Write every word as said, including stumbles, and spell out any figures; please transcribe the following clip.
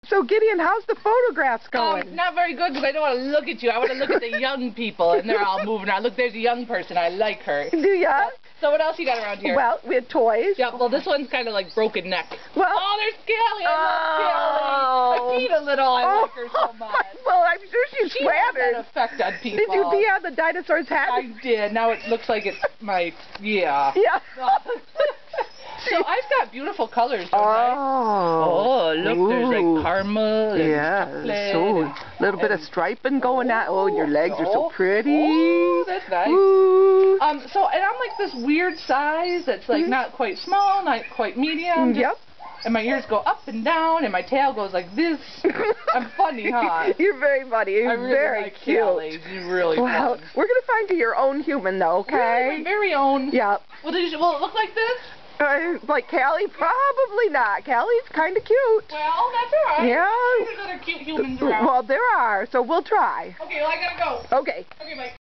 So, Gideon, how's the photographs going? Um, not very good because I don't want to look at you. I want to look at the young people, and they're all moving around. Look, there's a young person. I like her. Do ya? Yep. So what else you got around here? Well, we have toys. Yeah, well, this one's kind of like broken neck. Well, oh, there's Skelly. I oh. love Skelly. I feed a little. I oh. like her so much. Well, I'm sure she's she flattered. Has that effect on people. Did you pee on the dinosaur's head? I did. Now it looks like it's my, yeah. Yeah. So I've got beautiful colors, don't oh. I? Oh, look, Ooh. there's like caramel and yeah, chocolate. so and, a little bit of striping going on. Oh, your legs oh, are so pretty. Oh, that's nice. Ooh. Um, so, and I'm like this weird size that's like mm-hmm. not quite small, not quite medium. Just, yep. And my ears go up and down, and my tail goes like this. I'm funny, huh? You're very funny. You're I really very like cute. Kelly. You're really well, fun. We're going to find you your own human, though, okay? Really? My very own? Yep. Well, did you, will it look like this? Uh, like Callie? Probably not. Callie's kind of cute. Well, that's all right. Yeah. There's other cute humans around. Well, there are, so we'll try. Okay, well, I gotta go. Okay. Okay, bye.